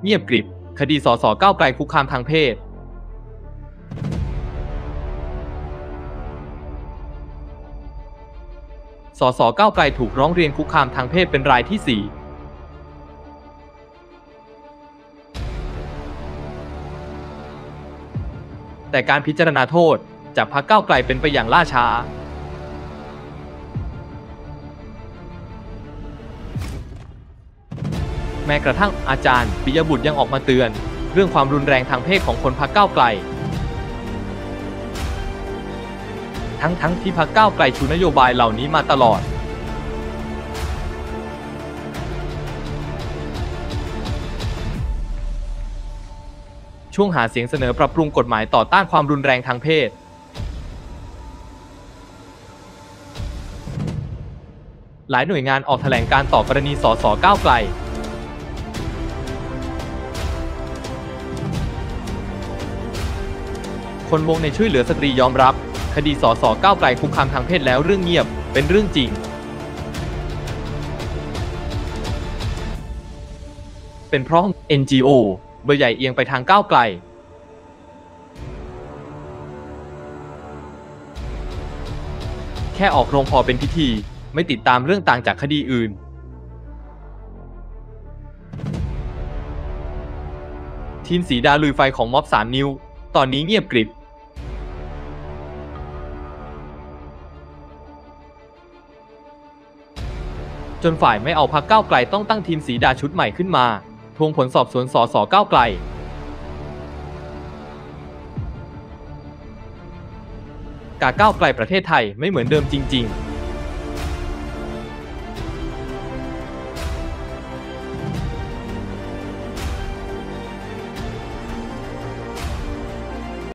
เงียบกริบคดีสสก้าวไกลคุกคามทางเพศสสก้าวไกลถูกร้องเรียนคุกคามทางเพศเป็นรายที่ 4แต่การพิจารณาโทษจากพรรคก้าวไกลเป็นไปอย่างล่าช้าแม้กระทั่งอาจารย์ปิยบุตรยังออกมาเตือนเรื่องความรุนแรงทางเพศของคนพรรคก้าวไกลทั้งที่พรรคก้าวไกลชูนโยบายเหล่านี้มาตลอดช่วงหาเสียงเสนอปรับปรุงกฎหมายต่อต้านความรุนแรงทางเพศหลายหน่วยงานออกแถลงการต่อกรณีสสก้าวไกลคนวงในช่วยเหลือสตรียอมรับคดีสสก้าวไกลคุกคามทางเพศแล้วเรื่องเงียบเป็นเรื่องจริงเป็นเพราะ NGO เบอร์ใหญ่เอียงไปทางก้าวไกลแค่ออกโรงพอเป็นพิธีไม่ติดตามเรื่องต่างจากคดีอื่นทีมสีดาลุยไฟของม็อบ3 นิ้วตอนนี้เงียบกริบจนฝ่ายไม่เอาพรรคก้าวไกลต้องตั้งทีมสีดาชุดใหม่ขึ้นมาทวงผลสอบสวนสสก้าวไกลก้าวไกลประเทศไทยไม่เหมือนเดิมจริงๆ